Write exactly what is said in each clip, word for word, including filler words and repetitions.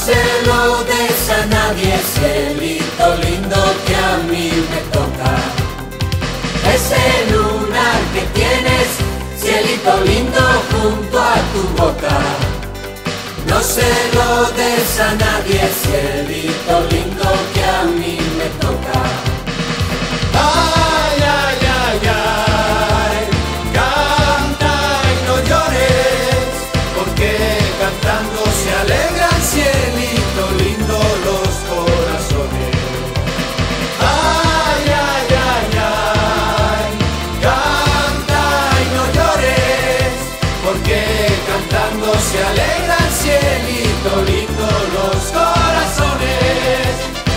se lo des a nadie, cielito lindo que a mí me toca. Ese lunar que tienes, cielito lindo, junto a tu boca. No se lo des a nadie, cielito lindo que a mí me toca. Ay, ay, ay, ay, canta y no llores, porque cantando se alegran, cielito lindo, los corazones. Ay, ay, ay, ay, canta y no llores, porque cantando se alegran, cielito lindo, los corazones.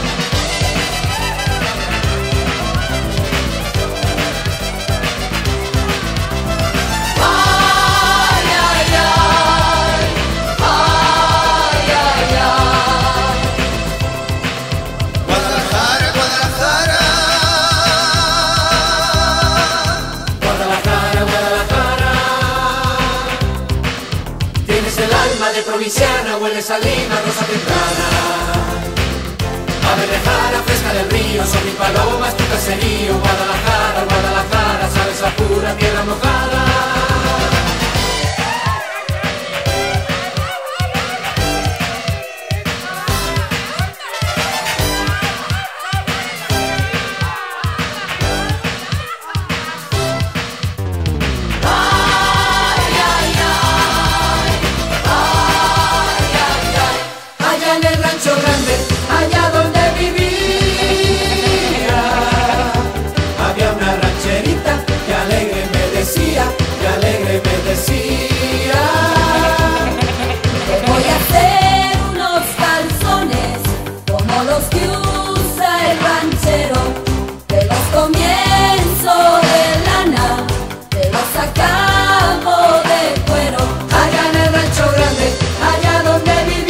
De provinciana, huele salina, rosa temprana. Ave rejara, fresca del río, son mis palomas, tu caserío. Guadalajara, Guadalajara, sabes a pura tierra mojada. Allá donde vivía, había una rancherita que alegre me decía, que alegre me decía: te voy a hacer unos calzones como los que usa el ranchero. Te los comienzo de lana, te los acabo de cuero. Allá en el rancho grande, allá donde vivía,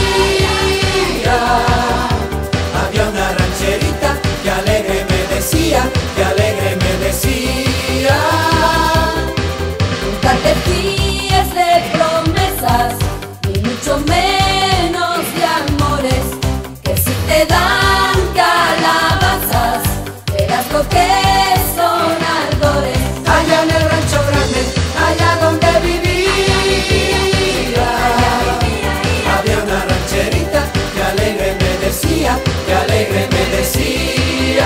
había una rancherita que alegre me decía, que alegre me decía: nunca te fíes de promesas, ni mucho menos de amores, que si te dan calabazas, verás lo que son ardores. Allá en el rancho grande, allá donde vivía, había una rancherita que alegre me decía, que alegre me decía.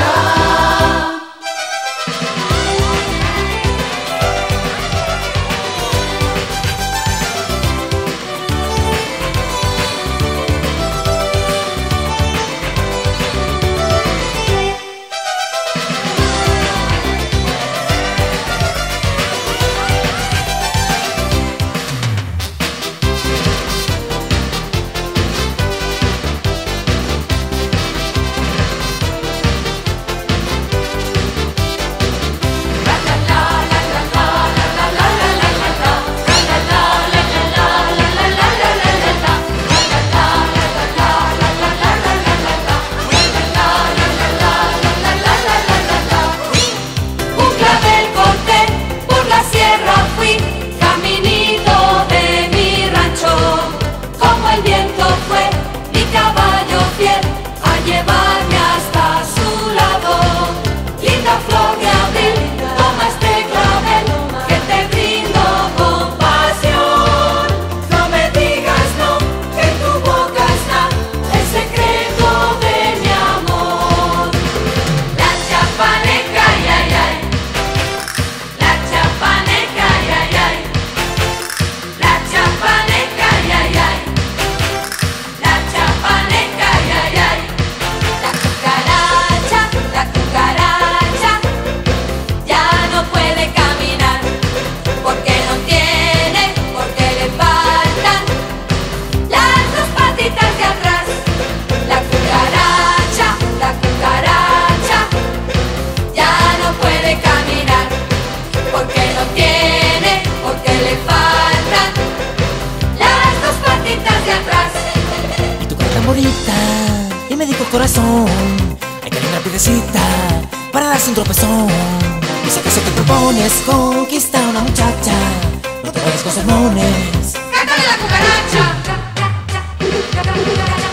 Y me dijo corazón, hay que ir una piedecita para darse un tropezón. Y si acaso te propones conquistar a una muchacha, no te vayas con sermones. ¡Cántale la cucaracha!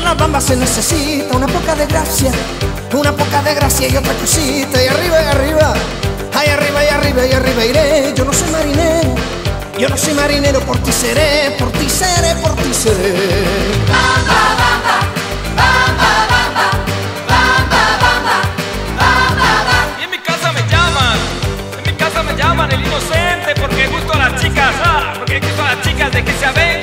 la bamba se necesita una poca de gracia, una poca de gracia y otra cosita. Y arriba, y arriba, ay arriba, y arriba, y arriba iré. Yo no soy marinero, yo no soy marinero, por ti seré, por ti seré, por ti seré. Bamba, bamba, bamba, bamba, bamba, bamba, bamba, bamba. Y en mi casa me llaman, en mi casa me llaman el inocente, porque gusto a las chicas, ah, porque gusto a las chicas de que se aven.